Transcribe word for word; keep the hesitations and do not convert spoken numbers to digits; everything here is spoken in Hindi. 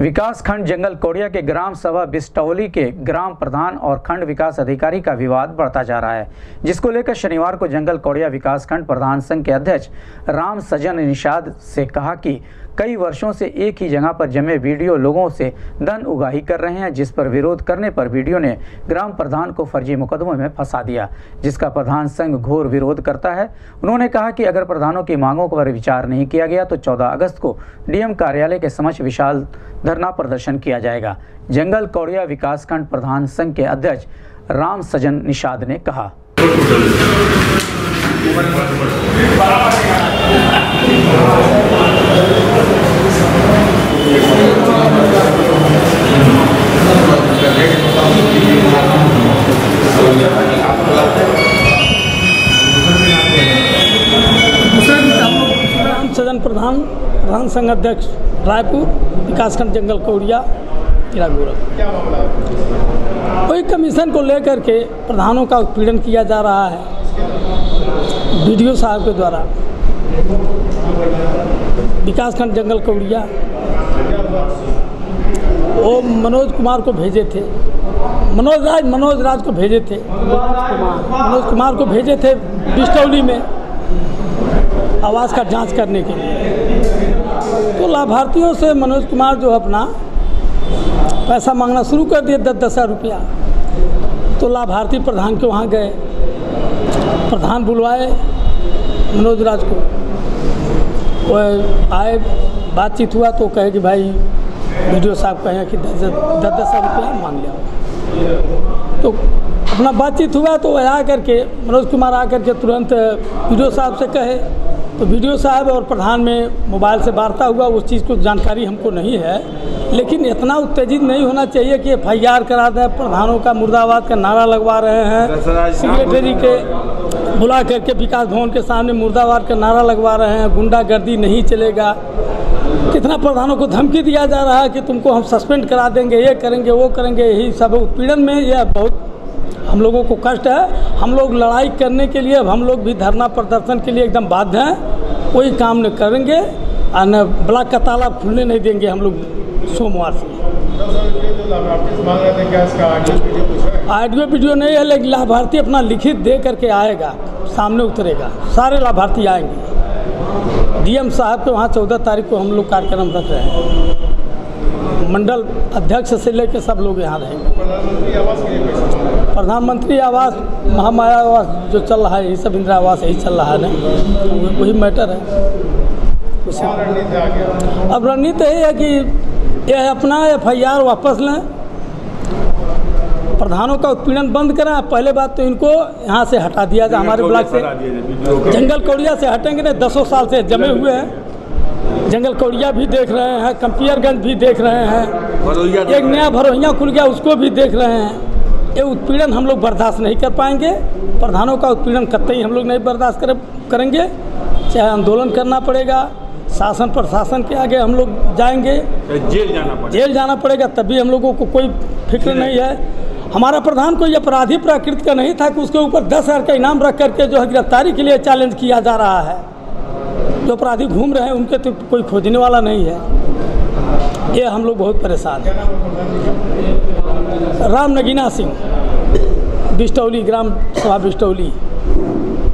विकास खंड जंगल कोड़िया के ग्राम सभा बिस्टौली के ग्राम प्रधान और खंड विकास अधिकारी का विवाद बढ़ता जा रहा है, जिसको लेकर शनिवार को जंगल कोड़िया विकास खंड प्रधान संघ के अध्यक्ष राम सजन निषाद से कहा कि कई वर्षों से एक ही जगह पर जमे वीडियो लोगों से धन उगाही कर रहे हैं, जिस पर विरोध करने पर वीडियो ने ग्राम प्रधान को फर्जी मुकदमों में फंसा दिया, जिसका प्रधान संघ घोर विरोध करता है। उन्होंने कहा कि अगर प्रधानों की मांगों पर विचार नहीं किया गया तो चौदह अगस्त को डीएम कार्यालय के समक्ष विशाल धरना प्रदर्शन किया जाएगा। जंगल कोड़िया विकासखंड प्रधान संघ के अध्यक्ष राम सजन निषाद ने कहा। राम सजन प्रधान प्रधान संघ अध्यक्ष रायपुर विकासखंड जंगल कोड़िया जिला गोरखपुर। वही कमीशन को लेकर के प्रधानों का उत्पीड़न किया जा रहा है वीडियो साहब के द्वारा। विकासखंड जंगल कोड़िया वो मनोज कुमार को भेजे थे, मनोज राज मनोज राज को भेजे थे मनोज कुमार को भेजे थे बिस्टौली में आवास का जांच करने के लिए। तो लाभार्थियों से मनोज कुमार जो अपना पैसा मांगना शुरू कर दिए, दस दस हज़ार रुपया। तो लाभार्थी प्रधान के वहाँ गए, प्रधान बुलवाए मनोज राज को, वो आए, बातचीत हुआ तो कहे कि भाई वीडियो साहब कहें कि दस दस दस हज़ार रुपया मांग लिया। तो अपना बातचीत हुआ तो वह आ करके मनोज कुमार आ करके तुरंत वीडियो साहब से कहे, तो वीडियो साहब और प्रधान में मोबाइल से वार्ता हुआ। उस चीज़ को जानकारी हमको नहीं है, लेकिन इतना उत्तेजित नहीं होना चाहिए कि एफ आई आर करा दें। प्रधानों का मुर्दाबाद का नारा लगवा रहे हैं, सेक्रेटरी के बुला करके विकास भवन के सामने मुर्दाबाद का नारा लगवा रहे हैं, गुंडागर्दी नहीं चलेगा। कितना प्रधानों को धमकी दिया जा रहा है कि तुमको हम सस्पेंड करा देंगे, ये करेंगे वो करेंगे। यही सब उत्पीड़न में यह बहुत हम लोगों को कष्ट है। हम लोग लड़ाई करने के लिए, अब हम लोग भी धरना प्रदर्शन के लिए एकदम बाध्य हैं। कोई काम न करेंगे और न ब्लॉक का ताला खुलने नहीं देंगे हम लोग सोमवार से। ऑडियो वीडियो नहीं है, लेकिन लाभार्थी अपना लिखित दे करके आएगा, सामने उतरेगा, सारे लाभार्थी आएंगे। डीएम साहब के वहाँ चौदह तारीख को हम लोग कार्यक्रम रख रहे हैं। मंडल अध्यक्ष से लेकर सब लोग यहाँ रहेंगे। प्रधानमंत्री आवास, महामाया आवास जो चल रहा है, ये सब इंदिरा आवास यही चल रहा है ना, वही मैटर है। अब रणनीति यही है कि यह अपना एफ आई आर वापस लें, प्रधानों का उत्पीड़न बंद करें। पहले बात तो इनको यहाँ से हटा दिया जाए, हमारे ब्लॉक से, जंगल कोड़िया से हटेंगे नहीं। दसों साल से जमे हुए हैं। जंगल कोड़िया भी देख रहे हैं, कंपियरगंज भी देख रहे हैं, एक नया भरोहिया खुल गया उसको भी देख रहे हैं। ये उत्पीड़न हम लोग बर्दाश्त नहीं कर पाएंगे। प्रधानों का उत्पीड़न कतई हम लोग नहीं बर्दाश्त कर, करेंगे। चाहे आंदोलन करना पड़ेगा, शासन प्रशासन के आगे हम लोग जाएंगे, जेल जाना पड़ेगा जेल जाना पड़ेगा तभी हम लोगों को कोई फिक्र नहीं है। हमारा प्रधान कोई अपराधी प्रकृति का नहीं था कि उसके ऊपर दस हज़ार का इनाम रख करके जो है गिरफ्तारी के लिए चैलेंज किया जा रहा है। जो अपराधी घूम रहे हैं उनके तो कोई खोजने वाला नहीं है। ये हम लोग बहुत परेशान हैं। राम नगीना सिंह, बिस्टौली, ग्राम सभा बिस्टौली।